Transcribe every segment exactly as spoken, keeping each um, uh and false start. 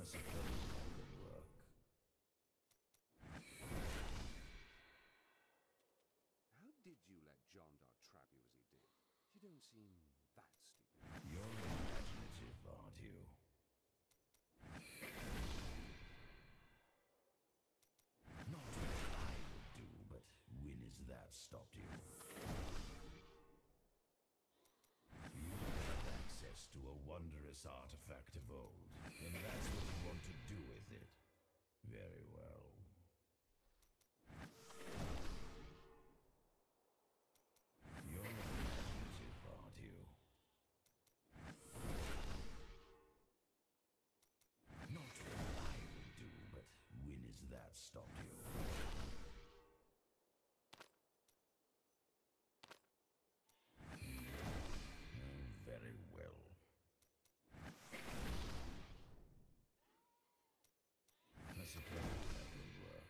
suppose that could work. How did you let John Dodd trap you as he did? You don't seem that stupid. You're imaginative, aren't you? Not what I would do, but when has that stopped you? You have access to a wondrous artifact of old, and that's what you want to do with it. Very well. You're imaginative, aren't you? Not what I would do, but when has that stopped you? Oh, very well. I suppose that will work.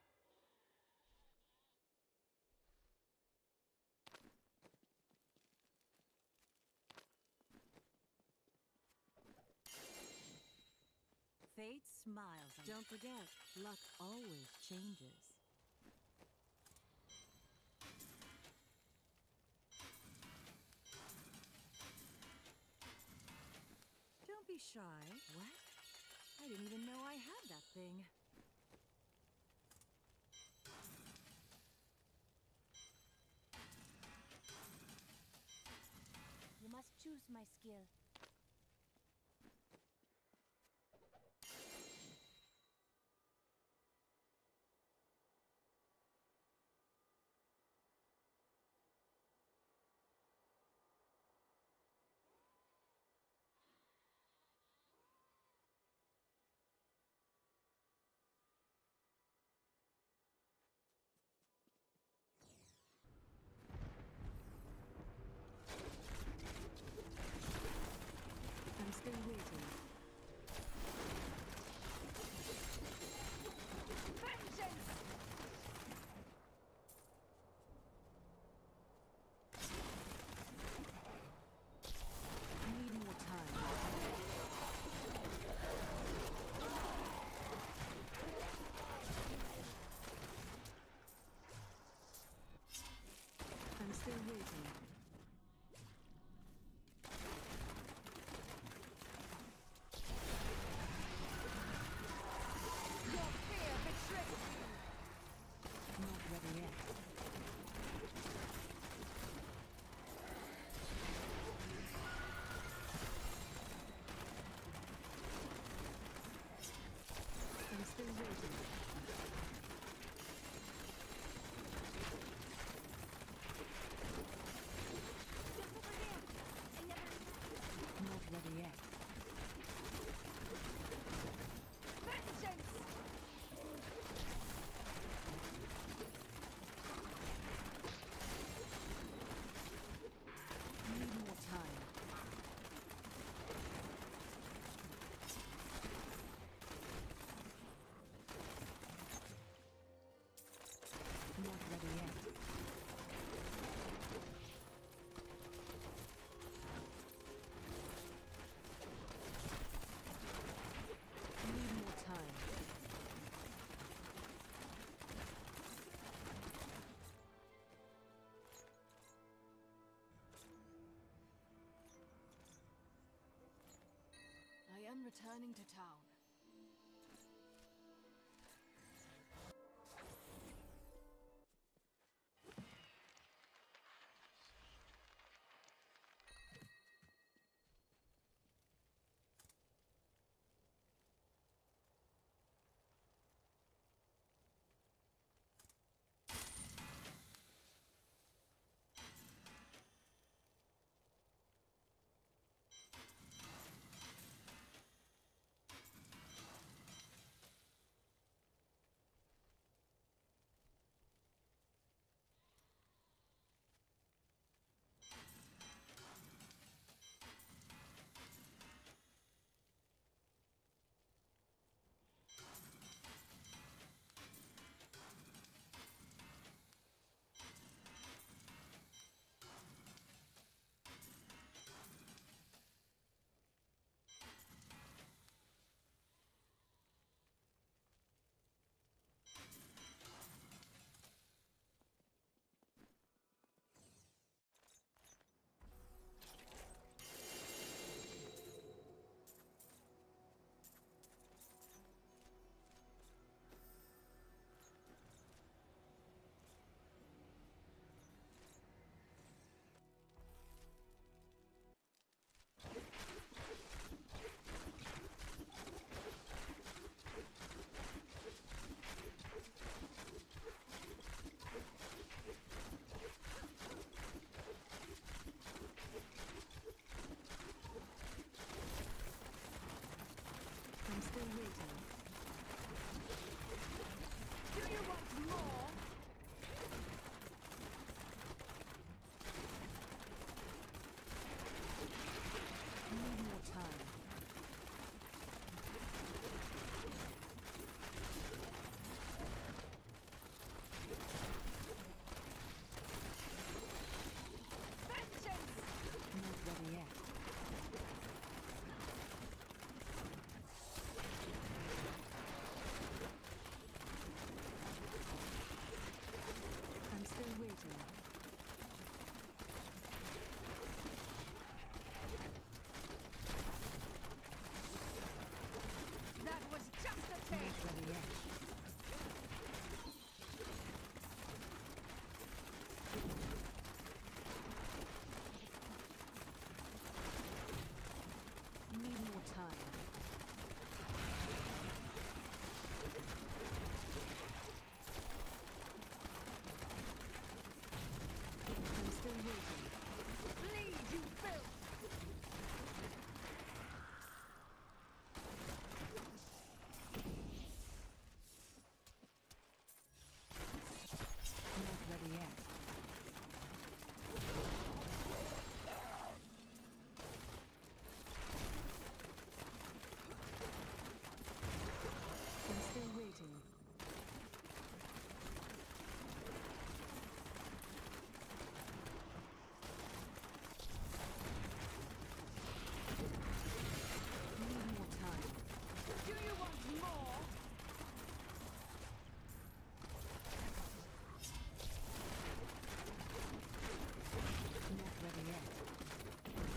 Fate smiles. Don't forget, luck always changes. Don't be shy. What? I didn't even know I had that thing. You must choose my skill. I'm still waiting. Vengeance! I need more time. I'm still waiting. Not ready yet. I'm still waiting. Just over here! I never... Not ready yet. Vengeance! I need more time. Not ready yet. I need more time. I am returning to town. waiting. Do you want more? Need more time. Vengeance! Not ready yet. I'm still waiting. That was just a Not taste! ready yet. Need more time. I'm still waiting. Bleed, you filth! Not ready yet. I'm still waiting. Need more time. Do you want more? Not ready yet.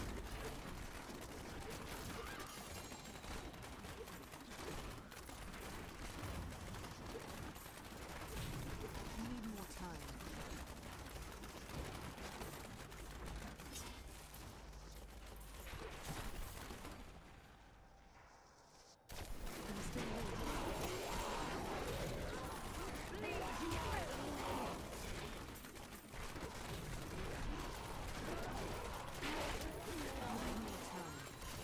Need more time. I'm still waiting. Bleed, you filth! Need more time.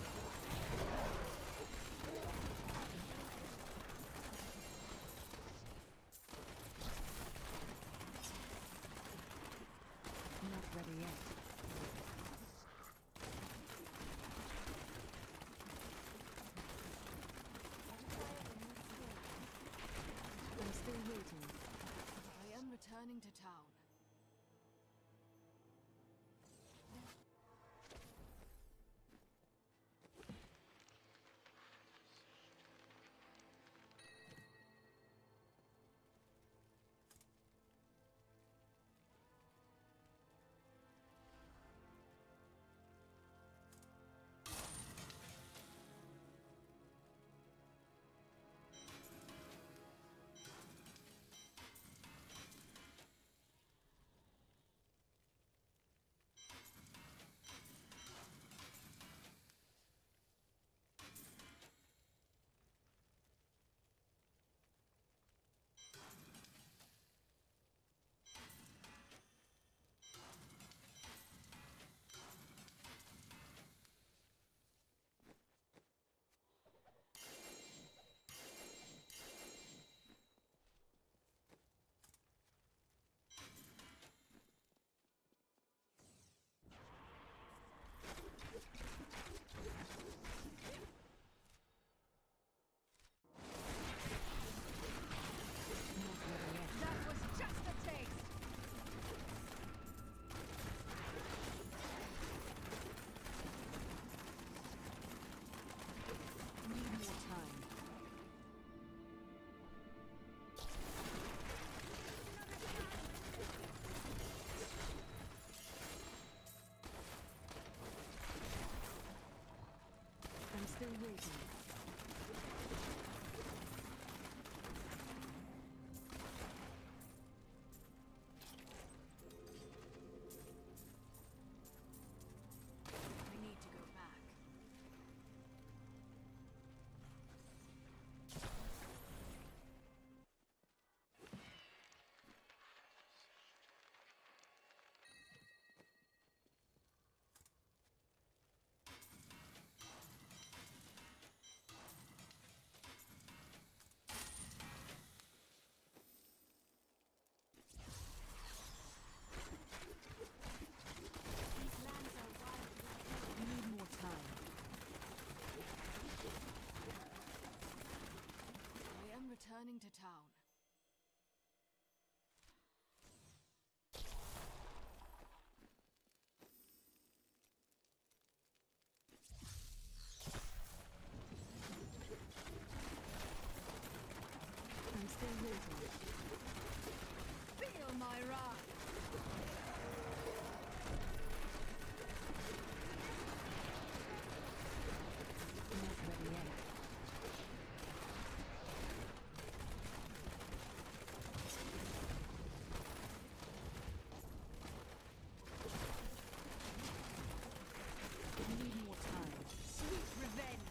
Not ready yet. I'm still waiting. I am returning to town. to town. I'm still waiting. Feel my wrath. Not ready yet. I need more time. Sweet revenge.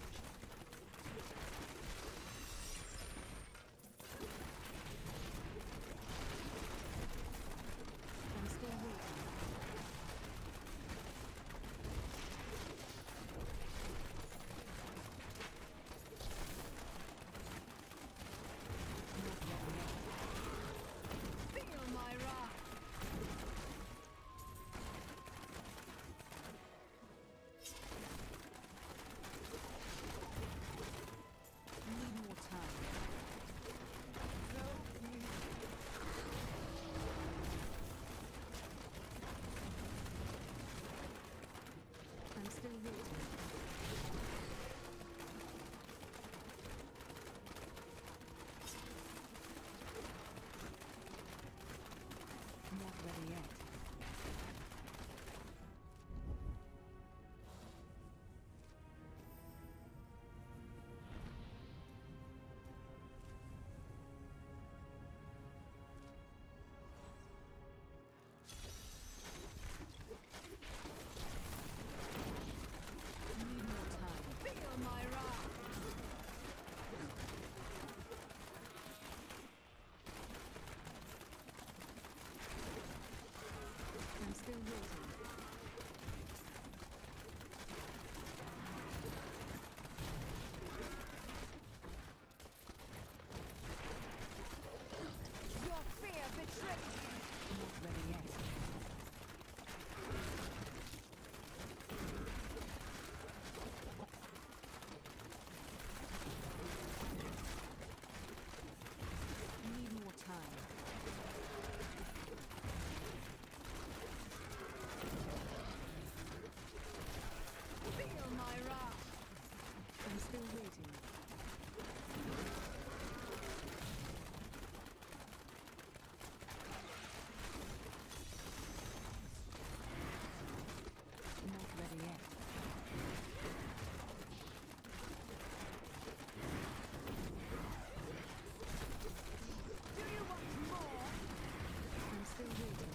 I'm still waiting. Not ready yet. Feel my wrath. I need more time. I'm still waiting. Not ready yet. I need more time. Feel my wrath. I'm still waiting. Your fear betrays you. Not ready yet. I need more time. Feel my wrath. I'm still waiting. Not ready yet. Do you want more? I'm still waiting.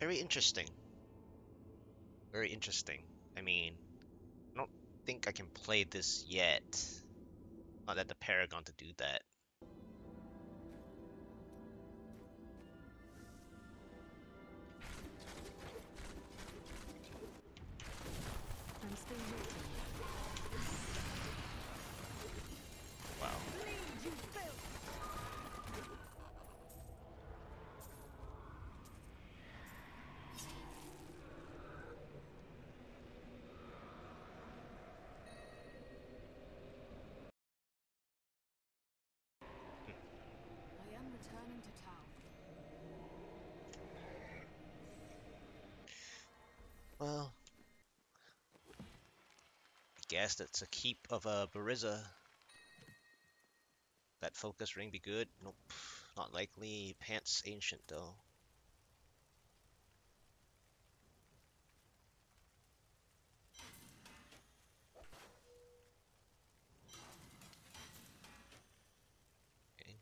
Very interesting. Very interesting. I mean, I don't think I can play this yet. Not at the Paragon to do that. I'm still waiting. Wow. Bleed, you filth! I am returning to town. Well, I guess that's a keep of a Buriza. That focus ring be good? Nope, not likely. Pants ancient though. Okay.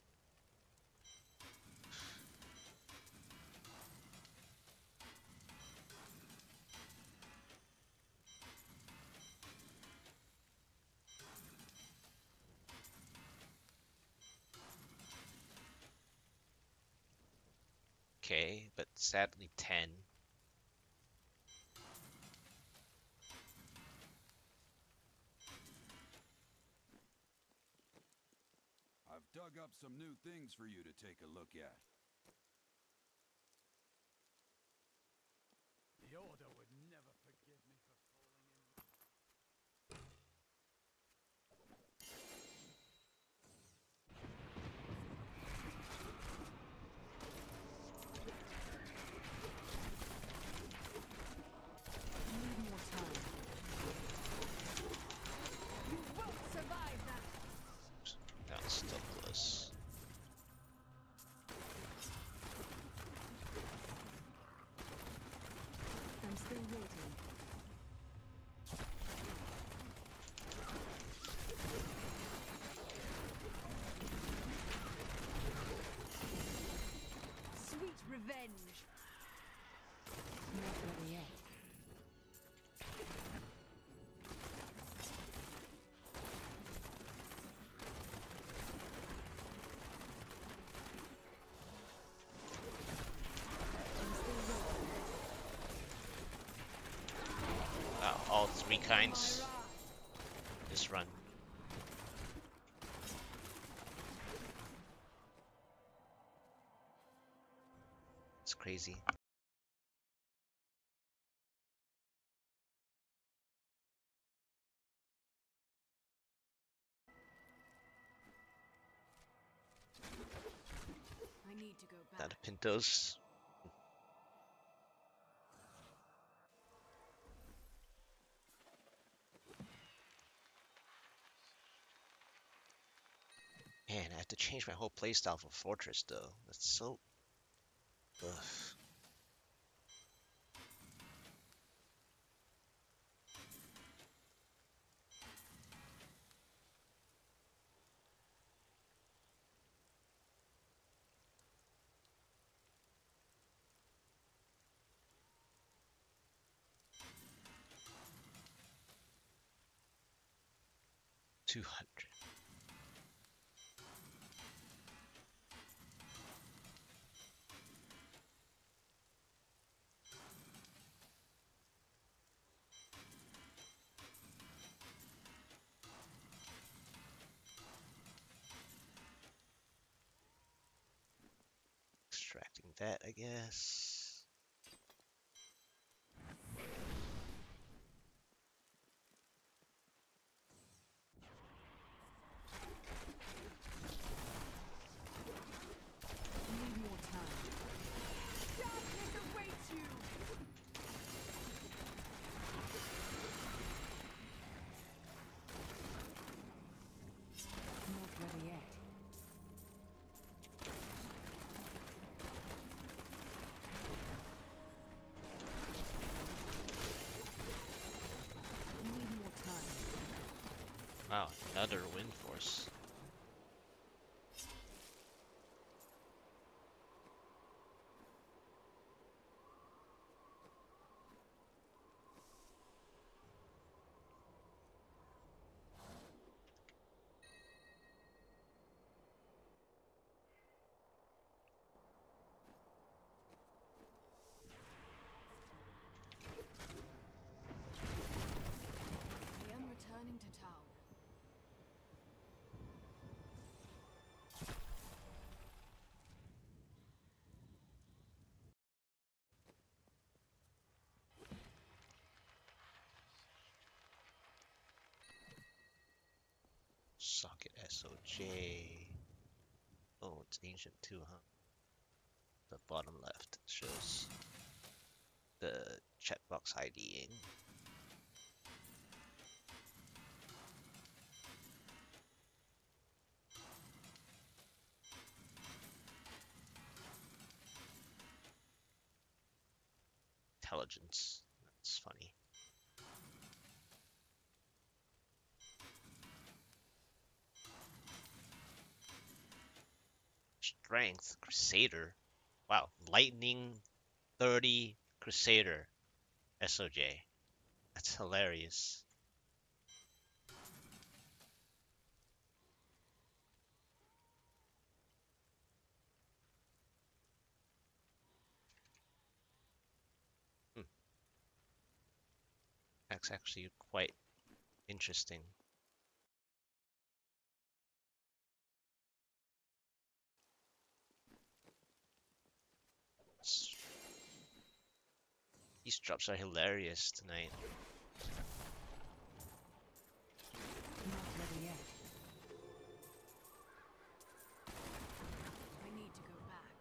Okay, but sadly ten. I've dug up some new things for you to take a look at. The Order would never forgive me for falling in. I need more time. You won't survive that! That's still close. I'm still waiting. Sweet revenge! Not ready yet. I'm still waiting. Wow, all three kinds. My wrath. This run. It's crazy. I need to go back. Not a Pintos. Man, I have to change my whole playstyle for Fortress though. That's so... Ugh. two hundred. Extracting that, I guess. I need more time. Darkness awaits you! Not ready yet. I need more time. Wow, another wind force. S O J. Oh, it's ancient too, huh? The bottom left shows the checkbox IDing. Intelligence. That's funny. Strength. Crusader. Wow. Lightning thirty Crusader. S O J. That's hilarious. Hmm. That's actually quite interesting. These drops are hilarious tonight. Not ready yet. I need to go back.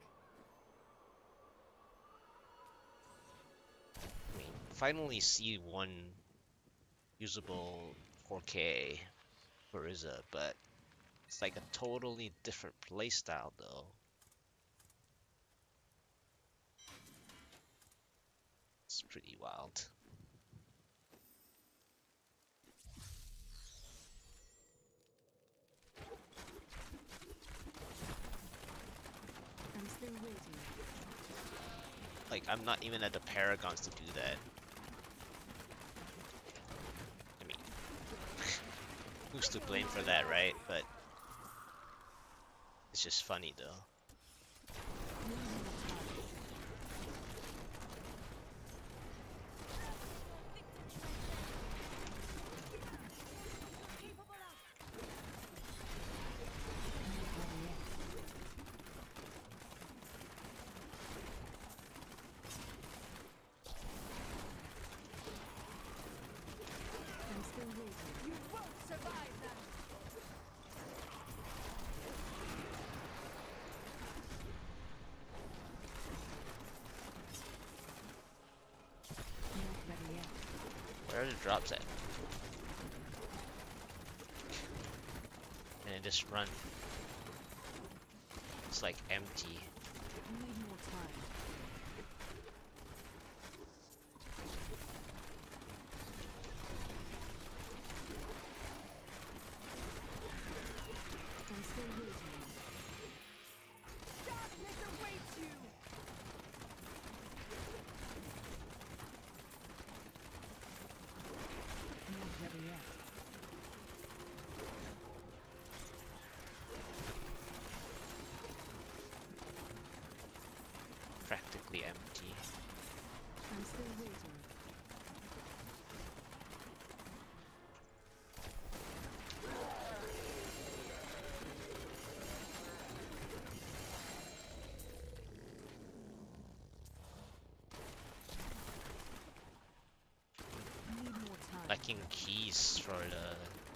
I mean, finally see one usable four K Buriza, but it's like a totally different playstyle though. It's pretty wild. I'm still waiting. Like, I'm not even at the Paragons to do that. I mean, who's to blame for that, right? But it's just funny though. I'm still waiting. You won't survive that! Not ready yet. Where are the drops at? And then just run. It's like empty. I need more time. I'm still waiting. Darkness awaits you! Not ready yet. Practically empty. I'm still waiting. I need more time. Lacking keys for the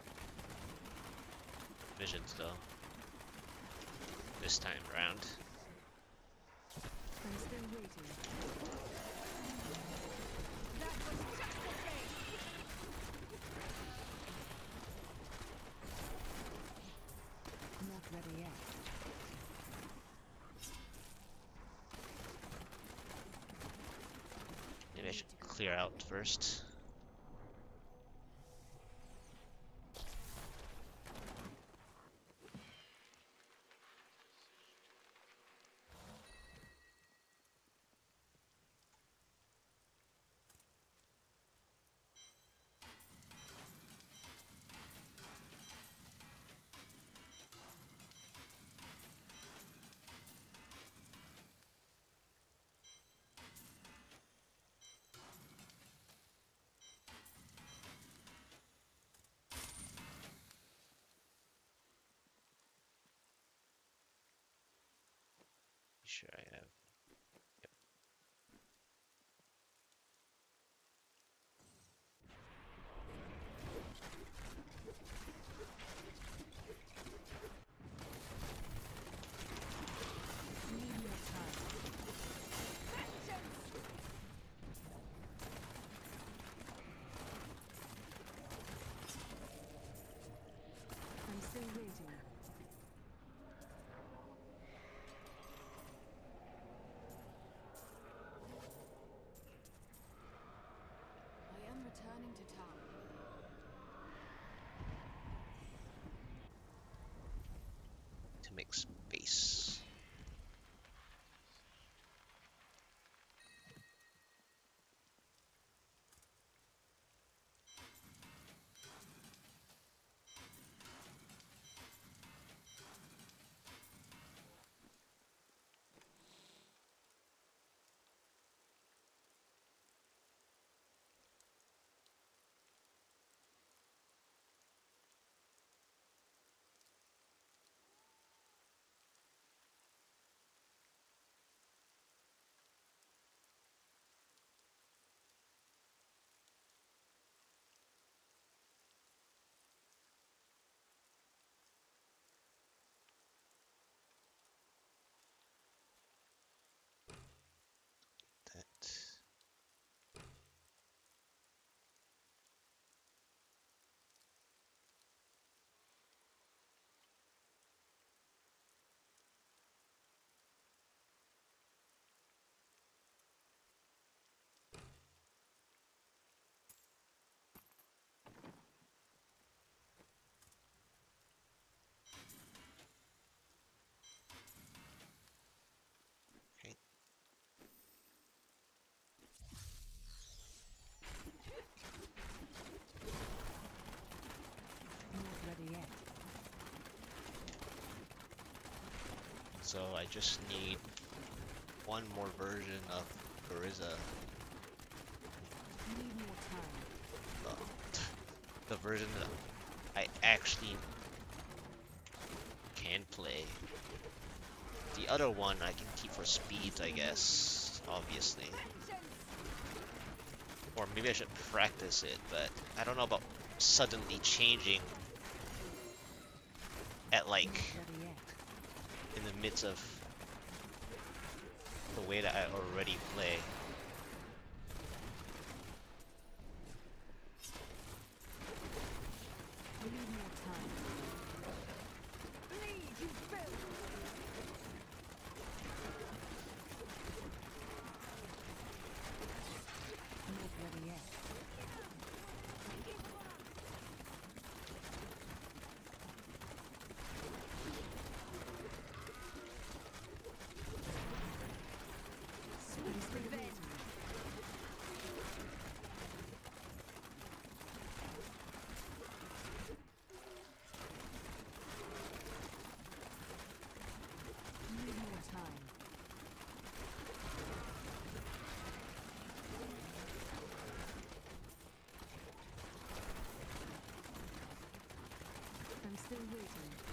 visions though. This time around. I'm still waiting. That was just a game! Not ready yet. Maybe I should clear out first. Sure I have. Yep. make space. That. Okay. Not ready yet. So I just need one more version of Buriza. Need more time. Uh, the version that I actually can play. The other one I can keep for speed, I guess, obviously. Or maybe I should practice it, but I don't know about suddenly changing at like Not ready yet. in the midst of the way that I already play. We need more time. Bleed, you filth! Not ready yet. Sweet revenge! Need more time. I'm still waiting.